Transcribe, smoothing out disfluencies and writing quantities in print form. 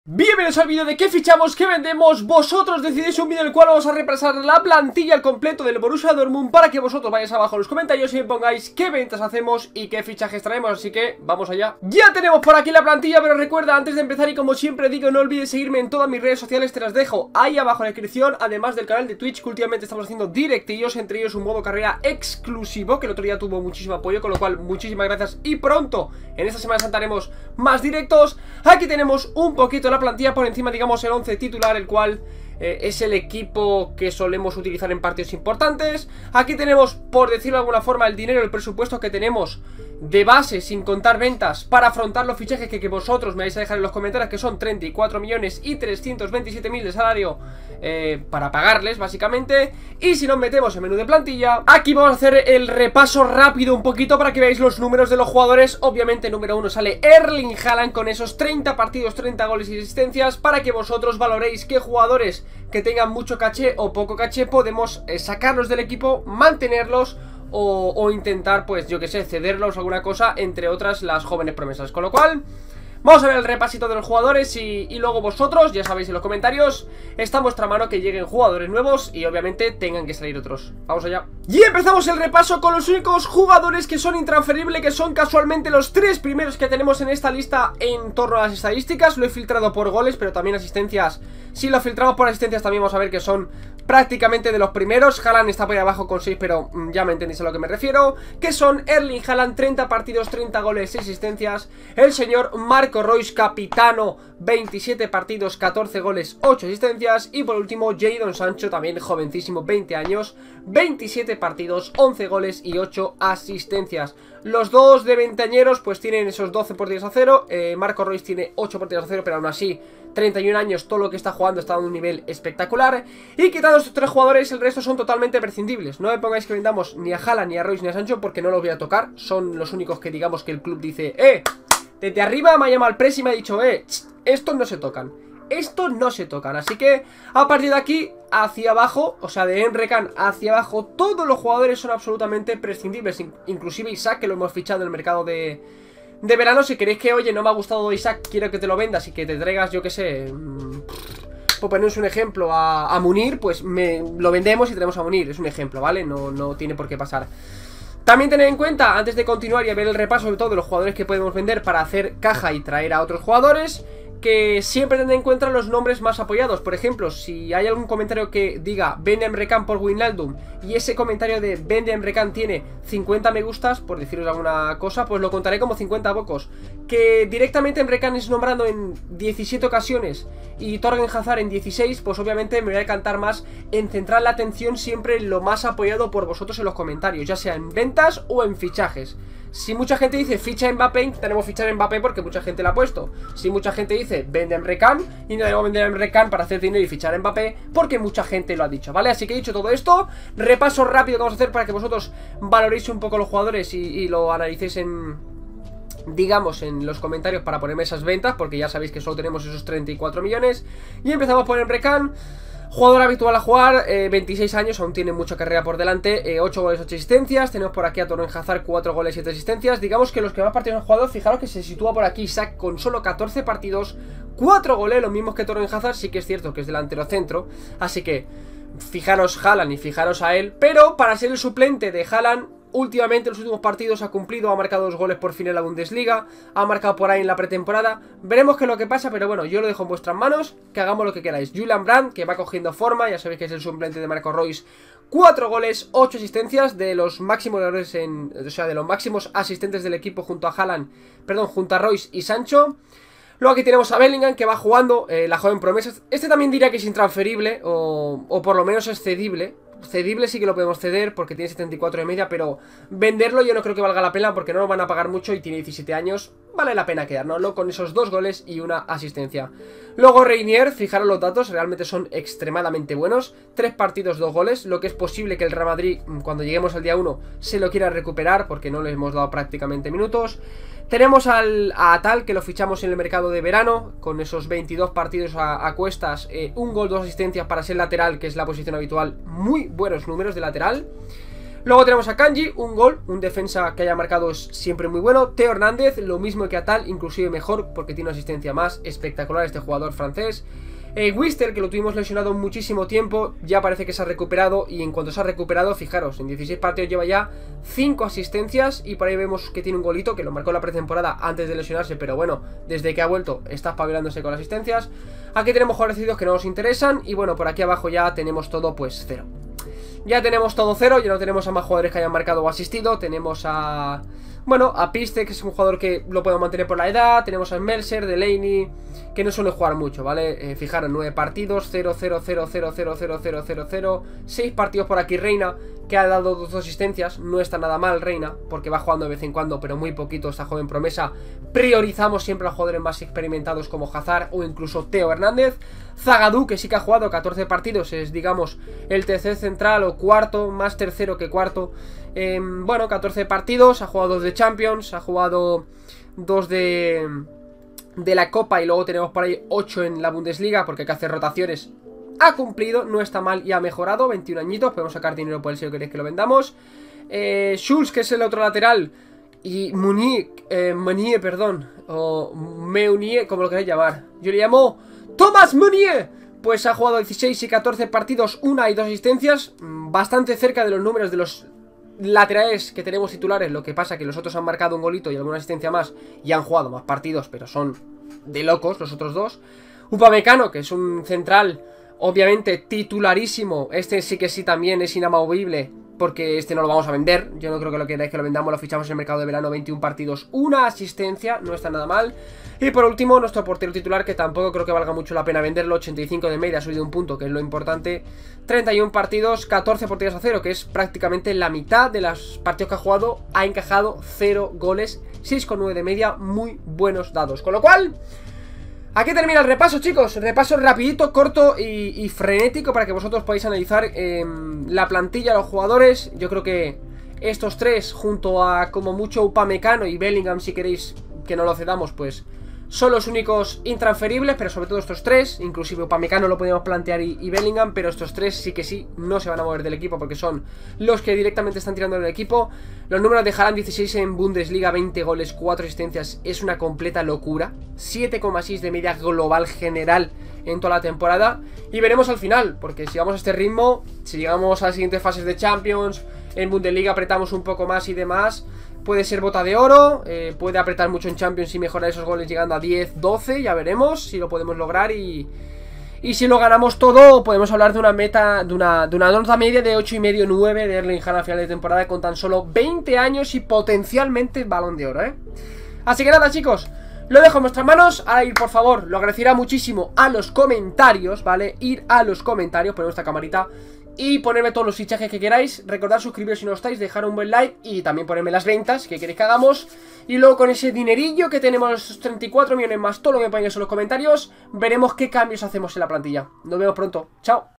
Bienvenidos al vídeo de qué fichamos, qué vendemos. Vosotros decidís, un vídeo en el cual vamos a repasar la plantilla al completo del Borussia Dortmund para que vosotros vayáis abajo en los comentarios y me pongáis qué ventas hacemos y qué fichajes traemos. Así que vamos allá. Ya tenemos por aquí la plantilla, pero recuerda, antes de empezar y como siempre digo, no olvides seguirme en todas mis redes sociales, te las dejo ahí abajo en la descripción. Además del canal de Twitch, que últimamente estamos haciendo directillos, entre ellos un modo carrera exclusivo que el otro día tuvo muchísimo apoyo, con lo cual muchísimas gracias. Y pronto, en esta Semana Santa, haremos más directos. Aquí tenemos un poquito la plantilla por encima, digamos el 11 titular, el cual es el equipo que solemos utilizar en partidos importantes. Aquí tenemos, por decirlo de alguna forma, el dinero, el presupuesto que tenemos de base, sin contar ventas, para afrontar los fichajes que vosotros me vais a dejar en los comentarios, que son 34.327.000 de salario para pagarles, básicamente. Y si nos metemos en menú de plantilla, aquí vamos a hacer el repaso rápido un poquito para que veáis los números de los jugadores. Obviamente, número 1 sale Erling Haaland con esos 30 partidos, 30 goles y asistencias, para que vosotros valoréis qué jugadores que tengan mucho caché o poco caché podemos sacarlos del equipo, mantenerlos o intentar, pues yo que sé, cederlos o alguna cosa, entre otras las jóvenes promesas. Con lo cual, vamos a ver el repasito de los jugadores y luego vosotros, ya sabéis en los comentarios, está en vuestra mano que lleguen jugadores nuevos y obviamente tengan que salir otros. Vamos allá. Y empezamos el repaso con los únicos jugadores que son intransferibles, que son casualmente los 3 primeros que tenemos en esta lista en torno a las estadísticas. Lo he filtrado por goles, pero también asistencias. Si lo filtramos por asistencias también vamos a ver que son prácticamente de los primeros. Haaland está por ahí abajo con 6, pero ya me entendéis a lo que me refiero. Que son Erling Haaland, 30 partidos, 30 goles y asistencias. El señor Marco Reus, capitano, 27 partidos, 14 goles, 8 asistencias. Y por último, Jadon Sancho, también jovencísimo, 20 años, 27 partidos, 11 goles y 8 asistencias. Los dos de veinteañeros pues tienen esos 12 partidos a 0. Marco Reus tiene 8 partidos a 0, pero aún así 31 años, todo lo que está jugando está dando un nivel espectacular. Y quitando estos 3 jugadores, el resto son totalmente prescindibles. No me pongáis que vendamos ni a Haaland, ni a Reus, ni a Sancho, porque no los voy a tocar. Son los únicos que digamos que el club dice desde arriba me ha llamado el press y me ha dicho estos no se tocan. Estos no se tocan, así que a partir de aquí hacia abajo, o sea, de Emre Can hacia abajo, todos los jugadores son absolutamente prescindibles. Inclusive Isaac, que lo hemos fichado en el mercado de verano. Si queréis que, oye, no me ha gustado Isaac, quiero que te lo vendas y que te traigas, yo que sé, por poneros un ejemplo, a Munir, pues lo vendemos y tenemos a Munir. Es un ejemplo, ¿vale? No tiene por qué pasar. También tened en cuenta, antes de continuar y a ver el repaso sobre todo de los jugadores que podemos vender para hacer caja y traer a otros jugadores, que siempre tened en cuenta los nombres más apoyados. Por ejemplo, si hay algún comentario que diga vende Emre Can por Wijnaldum y ese comentario de vende Emre Can tiene 50 me gustas, por deciros alguna cosa, pues lo contaré como 50 bocos. Que directamente Emre Can es nombrado en 17 ocasiones y Thorgan Hazard en 16, pues obviamente me voy a decantar más en centrar la atención siempre en lo más apoyado por vosotros en los comentarios, ya sea en ventas o en fichajes. Si mucha gente dice ficha a Mbappé, tenemos fichar a Mbappé porque mucha gente la ha puesto. Si mucha gente dice vende a Emre Can, y no debo vender a Emre Can para hacer dinero y fichar a Mbappé porque mucha gente lo ha dicho, ¿vale? Así que he dicho todo esto, repaso rápido que vamos a hacer para que vosotros valoréis un poco los jugadores y lo analicéis digamos en los comentarios para ponerme esas ventas, porque ya sabéis que solo tenemos esos 34 millones. Y empezamos por Emre Can. Jugador habitual a jugar, 26 años, aún tiene mucha carrera por delante, 8 goles, 8 asistencias. Tenemos por aquí a Thorgan Hazard, 4 goles, 7 asistencias. Digamos que los que más partidos han jugado, fijaros que se sitúa por aquí Isaac con solo 14 partidos, 4 goles, los mismos que Thorgan Hazard. Sí que es cierto que es delantero centro, así que fijaros Haaland y fijaros a él. Pero para ser el suplente de Haaland, últimamente en los últimos partidos ha cumplido, ha marcado 2 goles por fin en la Bundesliga, ha marcado por ahí en la pretemporada. Veremos qué es lo que pasa, pero bueno, yo lo dejo en vuestras manos, que hagamos lo que queráis. Julian Brandt, que va cogiendo forma, ya sabéis que es el suplente de Marco Reus, 4 goles, 8 asistencias, de los máximos o sea, de los máximos asistentes del equipo junto a Haaland, perdón, junto a Reus y Sancho. Luego aquí tenemos a Bellingham, que va jugando, la joven promesa. Este también diría que es intransferible, o por lo menos es cedible. Cedible sí que lo podemos ceder porque tiene 74 de media, pero venderlo yo no creo que valga la pena porque no nos van a pagar mucho y tiene 17 años. Vale la pena quedárnoslo con esos 2 goles y una asistencia. Luego Reinier, fijaros los datos, realmente son extremadamente buenos. 3 partidos, 2 goles, lo que es posible que el Real Madrid, cuando lleguemos al día 1, se lo quiera recuperar porque no le hemos dado prácticamente minutos. Tenemos a Atal, que lo fichamos en el mercado de verano, con esos 22 partidos a cuestas, 1 gol, 2 asistencias para ser lateral, que es la posición habitual. Muy buenos números de lateral. Luego tenemos a Kanji, un gol, un defensa que haya marcado es siempre muy bueno. Theo Hernández, lo mismo que Atal, inclusive mejor porque tiene una asistencia más espectacular este jugador francés. Wistel, que lo tuvimos lesionado muchísimo tiempo, ya parece que se ha recuperado. Y en cuanto se ha recuperado, fijaros, en 16 partidos lleva ya 5 asistencias. Y por ahí vemos que tiene un golito, que lo marcó en la pretemporada antes de lesionarse, pero bueno, desde que ha vuelto está espabilándose con las asistencias. Aquí tenemos jugadores cedidos que no nos interesan. Y bueno, por aquí abajo ya tenemos todo pues cero. Ya tenemos todo cero, ya no tenemos a más jugadores que hayan marcado o asistido. Tenemos a... bueno, a Piste, que es un jugador que lo podemos mantener por la edad. Tenemos a Melser, Delaney, que no suele jugar mucho, ¿vale? Fijaros, 9 partidos, 0, 0, 0, 0, 0, 0, 0, 0, 0. 6 partidos por aquí Reina, que ha dado 2 asistencias. No está nada mal Reina, porque va jugando de vez en cuando, pero muy poquito esta joven promesa. Priorizamos siempre a jugadores más experimentados como Hazard o incluso Theo Hernández. Zagadou, que sí que ha jugado 14 partidos, es digamos el tercer central o cuarto, más tercero que cuarto. Bueno, 14 partidos, ha jugado 2 de Champions, ha jugado 2 de la Copa y luego tenemos por ahí 8 en la Bundesliga porque hay que hacer rotaciones. Ha cumplido, no está mal y ha mejorado, 21 añitos, podemos sacar dinero por él si lo queréis que lo vendamos. Schulz, que es el otro lateral, y Meunier, perdón, o Meunier, como lo queréis llamar. Yo le llamo Thomas Meunier. Pues ha jugado 16 y 14 partidos, 1 y 2 asistencias, bastante cerca de los números de los laterales que tenemos titulares. Lo que pasa que los otros han marcado un golito y alguna asistencia más y han jugado más partidos, pero son de locos los otros dos. Upamecano, que es un central obviamente titularísimo. Este sí que sí también es inamovible, porque este no lo vamos a vender. Yo no creo que lo queráis que lo vendamos, lo fichamos en el mercado de verano. 21 partidos, 1 asistencia, no está nada mal. Y por último, nuestro portero titular, que tampoco creo que valga mucho la pena venderlo. 85 de media, ha subido un punto, que es lo importante. 31 partidos, 14 porterías a 0, que es prácticamente la mitad de los partidos que ha jugado. Ha encajado 0 goles, 6,9 de media, muy buenos dados. Con lo cual, aquí termina el repaso, chicos. Repaso rapidito, corto y frenético para que vosotros podáis analizar la plantilla, los jugadores. Yo creo que estos tres, junto a como mucho Upamecano y Bellingham, si queréis que no lo cedamos, pues son los únicos intransferibles, pero sobre todo estos tres. Inclusive Upamecano lo podemos plantear y Bellingham, pero estos tres sí que sí no se van a mover del equipo porque son los que directamente están tirando del equipo. Los números de Haaland: 16 en Bundesliga, 20 goles, 4 asistencias, es una completa locura. 7,6 de media global general en toda la temporada. Y veremos al final, porque si vamos a este ritmo, si llegamos a las siguientes fases de Champions, en Bundesliga apretamos un poco más y demás, puede ser bota de oro, puede apretar mucho en Champions y mejorar esos goles llegando a 10, 12, ya veremos si lo podemos lograr. Y si lo ganamos todo, podemos hablar de una meta, de una nota media de 8,5, 9 de Erling Haaland a final de temporada, con tan solo 20 años y potencialmente balón de oro, Así que nada, chicos, lo dejo en vuestras manos. Ahora ir, por favor, lo agradecerá muchísimo a los comentarios, ¿vale? Ir a los comentarios, poner esta camarita y ponerme todos los fichajes que queráis. Recordad suscribiros si no estáis, dejar un buen like y también ponerme las ventas que queréis que hagamos. Y luego con ese dinerillo que tenemos, los 34 millones más todo lo que pongáis en los comentarios, veremos qué cambios hacemos en la plantilla. Nos vemos pronto, chao.